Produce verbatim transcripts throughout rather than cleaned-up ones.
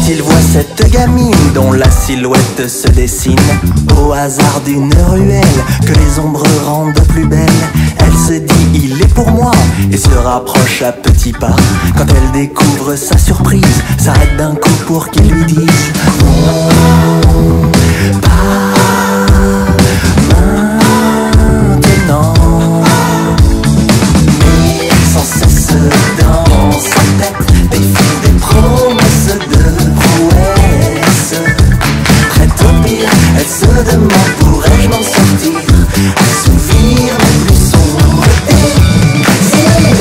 il voit cette gamine dont la silhouette se dessine au hasard d'une ruelle que les ombres rendent plus belle. Elle se dit il est pour moi et se rapproche à petits pas. Quand elle découvre sa surprise, s'arrête d'un coup pour qu'il lui dise non, pas maintenant. Mais sans cesse dans sa tête défilent des promesses de prouesse. Prête au pire, elle se demande pourrais-je m'en sortir, assouvir mes plus sombres désirs.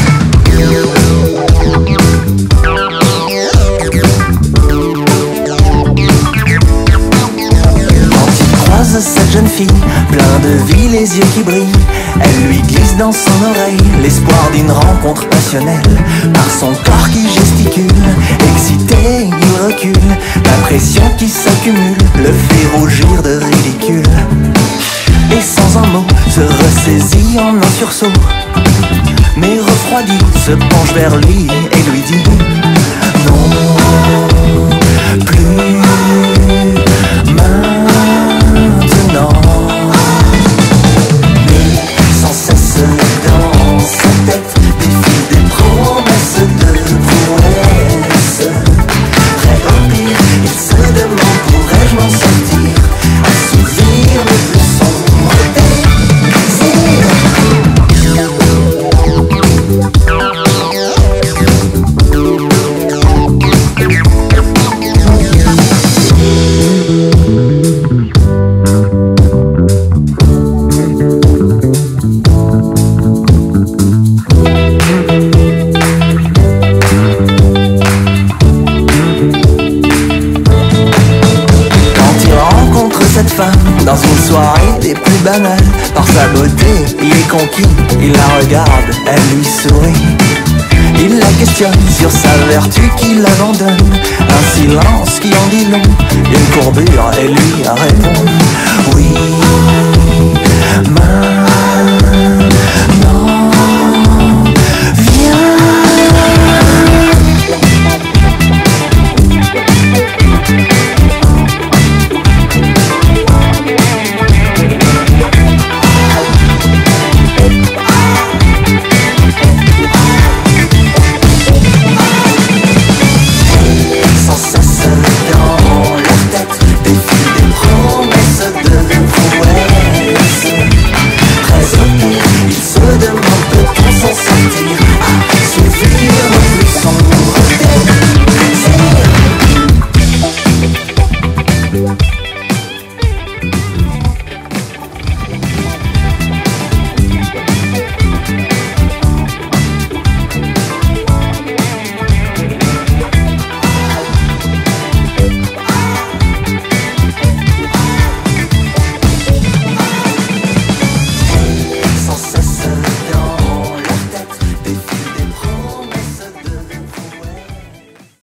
Quand il croise cette jeune fille, plein de vie, les yeux qui brillent, elle lui glisse dans son oreille l'espoir d'une rencontre passionnelle. Par son corps qui gesticule, excité, il recule. La pression qui s'accumule le fait rougir de ridicule. Et sans un mot, se ressaisit en un sursaut, mais refroidi, se penche vers lui et lui dit non, plus maintenant. Mais sans cesse dans sa tête défilent des promesses de prouesse. Prêt au pire, il se demande pourrais-je m'en sortir, assouvir mes plus sombres désirs. Cette femme dans une soirée des plus banales, par sa beauté il est conquis, il la regarde, elle lui sourit. Il la questionne sur sa vertu qu'il abandonne, un silence qui en dit long, une courbure et lui répond